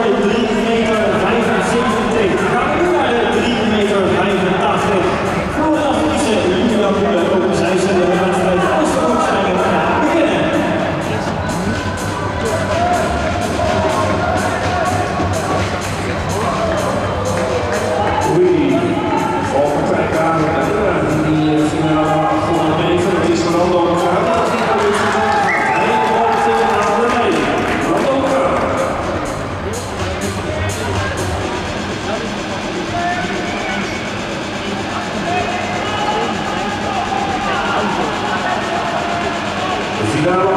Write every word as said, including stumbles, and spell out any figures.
drie meter vijfenzeventig. We gaan nu naar de drie meter vijfentachtig. Florian Friese, Julia Moelen, ook zij zullen de wedstrijd als de opstelling gaan beginnen. Oei, volgende aan die finale volgende meter. Het is Ronaldo Kruijff. Finale